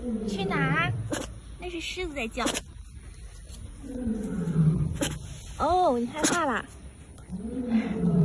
去哪儿？那是狮子在叫。哦，你害怕啦？